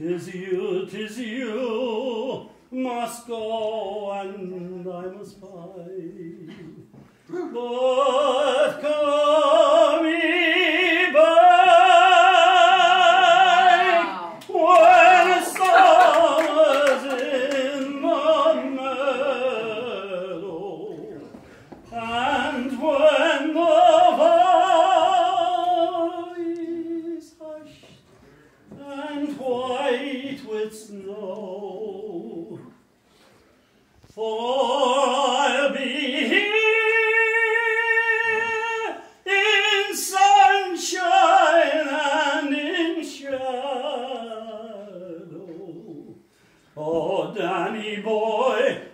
'tis you, must go and I must fight. But come ye back when summer's in the meadow, and when the valley's hushed and white with snow. For I'll be here in sunshine and in shadow. Oh, Danny boy,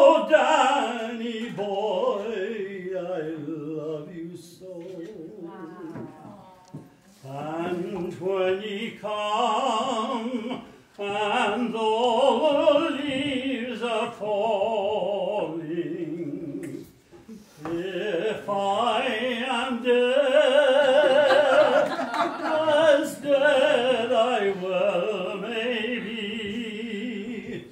I love you so. And when ye come, and all the leaves are falling, if I am dead, as dead I well may be,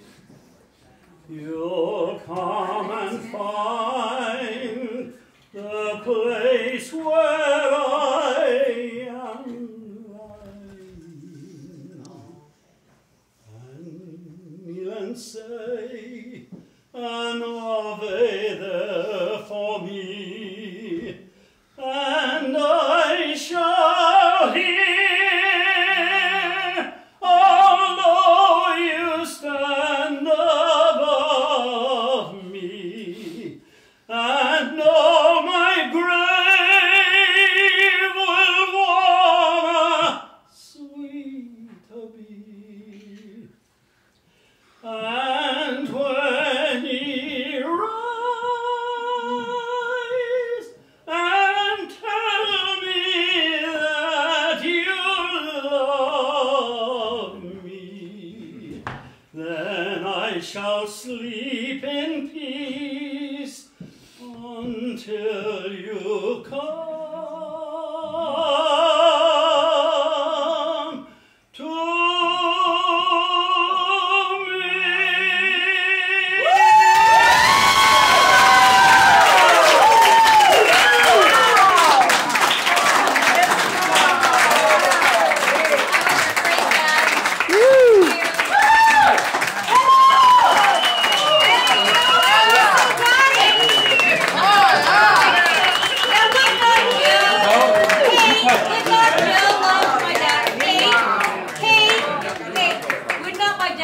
you'll come and find the place where I am lying, and say an Ave there for me, and I shall hear, although you stand above me, and know my grave will warmer, sweeter be. And when ye rise and tell me that you love me, then I shall sleep in peace until you come to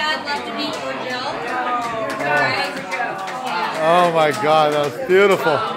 Oh my God, that was beautiful.